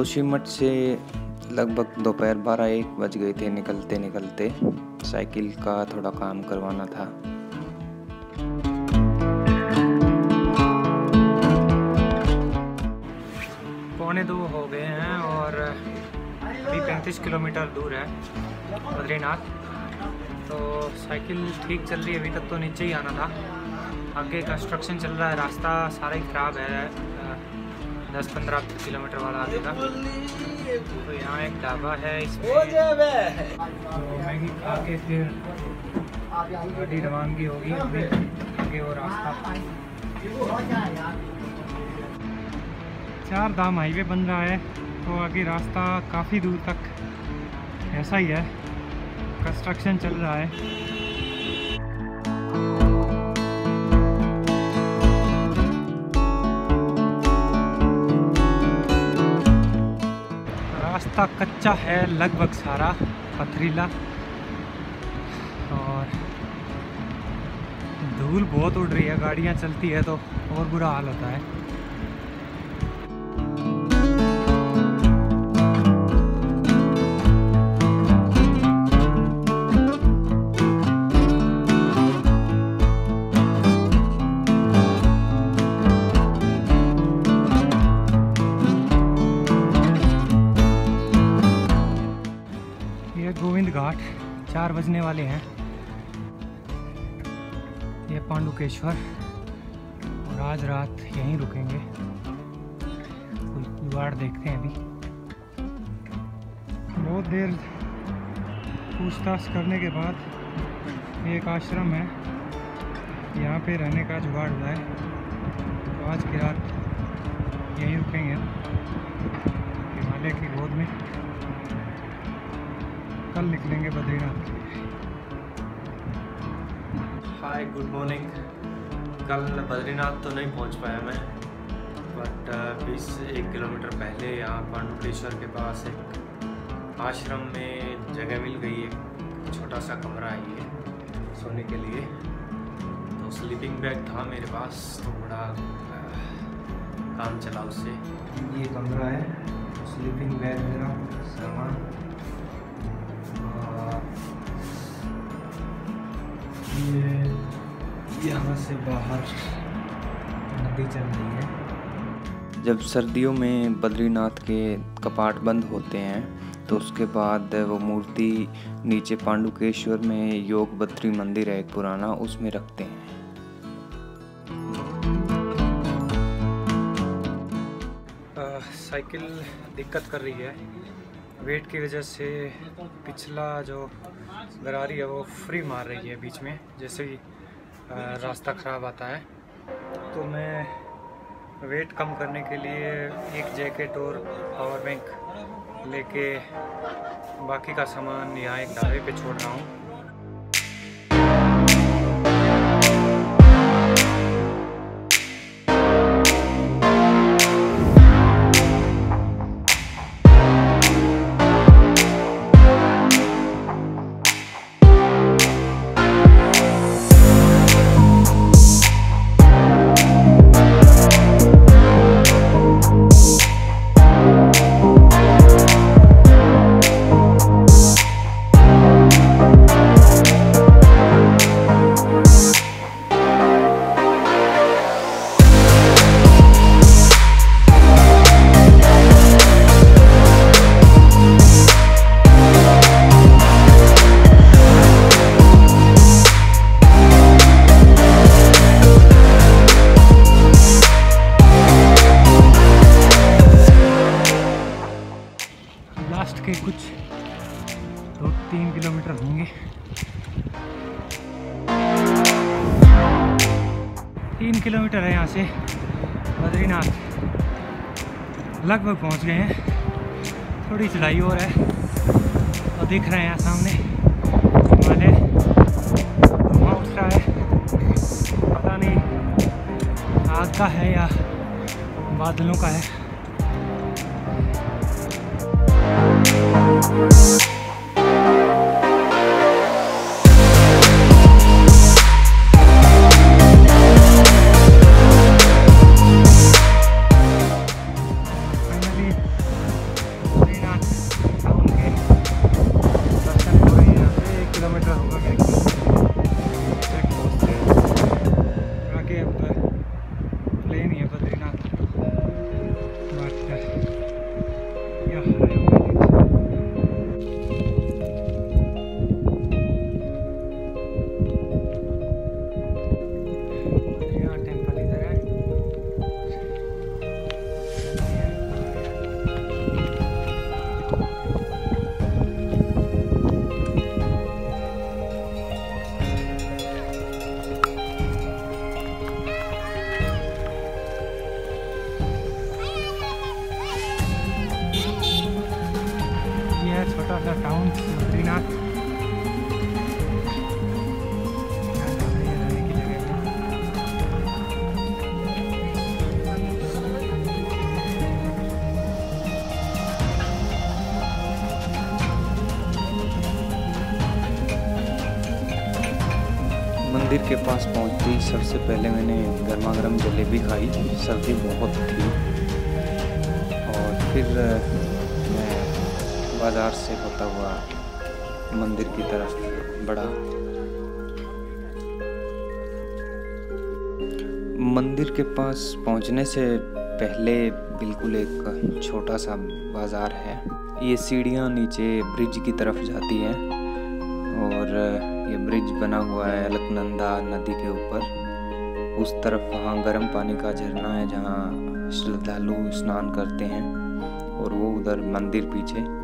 जोशीमठ से लगभग दोपहर 12-1 बज गए थे निकलते निकलते। साइकिल का थोड़ा काम करवाना था। पौने 2 हो गए हैं और अभी 35 किलोमीटर दूर है बद्रीनाथ। तो साइकिल ठीक चल रही है, अभी तक तो नीचे ही आना था। आगे कंस्ट्रक्शन चल रहा है, रास्ता सारा ही ख़राब है 10-15 किलोमीटर वाला आगे का। तो यहाँ एक ढाबा है, इसमें तो मैगी खा के फिर गाड़ी रवानगी होगी। अभी आगे वो रास्ता 4 धाम हाईवे बन रहा है, तो आगे रास्ता काफ़ी दूर तक ऐसा ही है, कंस्ट्रक्शन चल रहा है। रास्ता कच्चा है, लगभग सारा पथरीला, और धूल बहुत उड़ रही है। गाड़ियाँ चलती है तो और बुरा हाल होता है। गोविंद घाट 4 बजने वाले हैं। ये पांडुकेश्वर, और आज रात यहीं रुकेंगे। कोई जुगाड़ देखते हैं। अभी बहुत देर पूछताछ करने के बाद एक आश्रम है, यहाँ पे रहने का जुगाड़ हुआ है। तो आज की रात यहीं रुकेंगे हिमालय की गोद में। कल निकलेंगे बद्रीनाथ के लिए। Hi, good morning. कल बद्रीनाथ तो नहीं पहुंच पाया मैं, बट 20-1 किलोमीटर पहले यहाँ पांडुकेश्वर के पास एक आश्रम में जगह मिल गई। एक छोटा सा कमरा है ये सोने के लिए। तो स्लीपिंग बैग था मेरे पास, तो बड़ा काम चला उससे। ये कमरा है, स्लीपिंग बैग मेरा सामान, ये यहाँ से बाहर नदी चल रही है। जब सर्दियों में बद्रीनाथ के कपाट बंद होते हैं तो उसके बाद वो मूर्ति नीचे पांडुकेश्वर में योग बद्री मंदिर है एक पुराना, उसमें रखते हैं। साइकिल दिक्कत कर रही है, वेट की वजह से पिछला जो गरारी है वो फ्री मार रही है बीच में, जैसे ही रास्ता ख़राब आता है। तो मैं वेट कम करने के लिए एक जैकेट और पावर बैंक लेके बाकी का सामान यहाँ एक ढाबे पे छोड़ रहा हूँ। लास्ट के कुछ 2-3 किलोमीटर होंगे। 3 किलोमीटर है यहाँ से बद्रीनाथ, लगभग पहुँच गए हैं। थोड़ी चढ़ाई और है, तो दिख रहे हैं सामने हिमालय, धुआं उठ रहा है। पता नहीं आग का है या बादलों का है। किलोमीटर होगा चेक पोस्ट से आगे। अब प्लेन ही है बद्रीनाथ, बट बद्रीनाथ टेम्पल इधर है। छोटा सा टाउन बद्रीनाथ, रहने की जगह है। मंदिर के पास पहुंचते ही सबसे पहले मैंने गर्मा गर्म जलेबी खाई, सर्दी बहुत थी। और फिर मैं बाज़ार से होता हुआ मंदिर की तरफ बढ़ा। मंदिर के पास पहुंचने से पहले बिल्कुल एक छोटा सा बाज़ार है। ये सीढ़ियाँ नीचे ब्रिज की तरफ जाती हैं और ये ब्रिज बना हुआ है अलकनंदा नदी के ऊपर। उस तरफ वहाँ गर्म पानी का झरना है जहाँ श्रद्धालु स्नान करते हैं, और वो उधर मंदिर पीछे।